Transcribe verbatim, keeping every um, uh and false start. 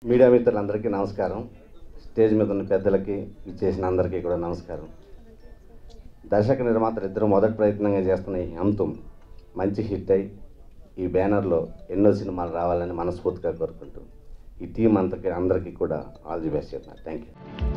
Media మిత్రులందరికీ నమస్కారం. Stage మీద ఉన్న పెద్దలకి ఇచ్చేసిన అందరికీ కూడా నమస్కారం. దర్శక నిర్మాతలు ఇద్దరు మొదటి ప్రయత్నంగా చేస్తున్న ఈ హమ్ తుమ్ మంచి హిట్ అయ్యి ఈ బ్యానర్లో ఎన్నో సినిమాలు రావాలని మనస్ఫూర్తిగా కోరుకుంటూ ఈ టీం అంతకి అందరికీ కూడా ఆల్ ది బెస్ట్ చెప్తున్నారు. Thank you.